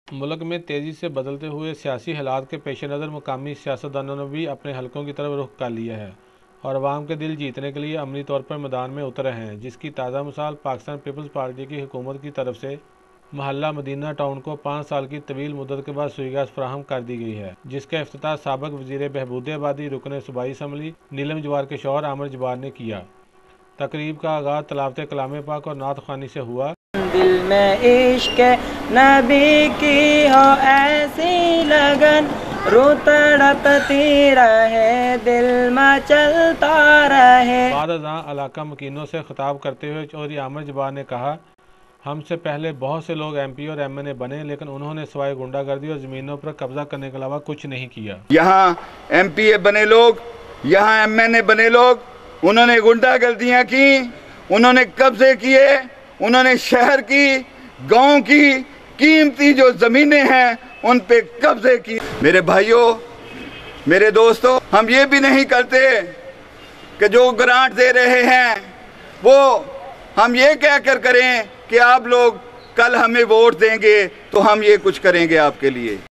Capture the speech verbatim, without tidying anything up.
मुल्क में तेज़ी से बदलते हुए सियासी हालात के पेश नज़र मुकामी सियासतदानों ने भी अपने हलकों की तरफ रुख कर लिया है और अवाम के दिल जीतने के लिए अमली तौर पर मैदान में उतरे हैं, जिसकी ताज़ा मिसाल पाकिस्तान पीपल्स पार्टी की हुकूमत की तरफ से महल्ला मदीना टाउन को पाँच साल की तवील मुद्दत के बाद सुई गैस फराहम कर दी गई है, जिसका इफ्तिताह साबिक वज़ीर बहबूद आबादी रुकन सूबाई असम्बली नीलम जवार के शौहर आमिर जवार ने किया। तकरीब का आगाज़ तलावत कलाम पाक और नात ख़्वानी से हुआ। दिल में इश्क नबी की हो ऐसी लगन, रू तड़पती रहे, दिल में चलता रहे। बाद अज़ां इलाका मकीनों से खिताब करते हुए चौधरी आमिर जवार ने कहा, हमसे पहले बहुत से लोग एम पी और एम एन ए बने, लेकिन उन्होंने सिवाय गुंडागर्दी और ज़मीनों पर कब्जा करने के अलावा कुछ नहीं किया। यहाँ एम पी ए बने लोग, यहाँ एम एन ए बने लोग, उन्होंने गुंडागर्दियाँ की, उन्होंने कब्जे किए, उन्होंने शहर की, गांव की कीमती जो ज़मीनें हैं उन पे कब्जे किए। मेरे भाइयों, मेरे दोस्तों, हम ये भी नहीं करते कि जो ग्रांट दे रहे हैं वो हम ये कहकर करें कि आप लोग कल हमें वोट देंगे तो हम ये कुछ करेंगे आपके लिए।